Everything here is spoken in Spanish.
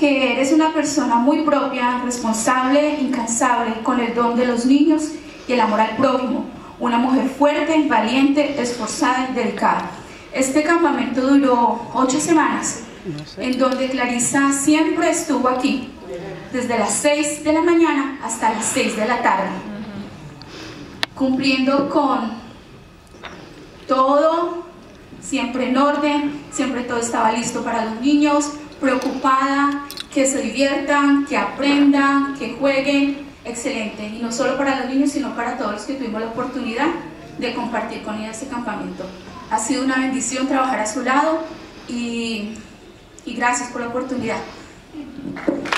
que eres una persona muy propia, responsable, incansable, con el don de los niños y el amor al prójimo. Una mujer fuerte, valiente, esforzada y dedicada. Este campamento duró 8 semanas, en donde Clarisa siempre estuvo aquí, desde las 6 de la mañana hasta las 6 de la tarde, cumpliendo con todo, siempre en orden, siempre todo estaba listo para los niños, preocupada, que se diviertan, que aprendan, que jueguen, excelente, y no solo para los niños, sino para todos los que tuvimos la oportunidad de compartir con ella este campamento. Ha sido una bendición trabajar a su lado y gracias por la oportunidad.